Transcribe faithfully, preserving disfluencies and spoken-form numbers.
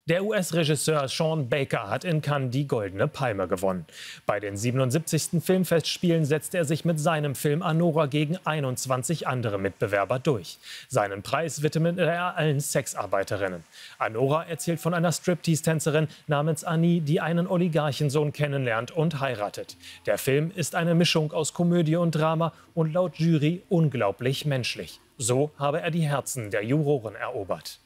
Der U S-Regisseur Sean Baker hat in Cannes die Goldene Palme gewonnen. Bei den siebenundsiebzigsten Filmfestspielen setzt er sich mit seinem Film Anora gegen einundzwanzig andere Mitbewerber durch. Seinen Preis widmet er allen Sexarbeiterinnen. Anora erzählt von einer Striptease-Tänzerin namens Annie, die einen Oligarchensohn kennenlernt und heiratet. Der Film ist eine Mischung aus Komödie und Drama und laut Jury unglaublich menschlich. So habe er die Herzen der Juroren erobert.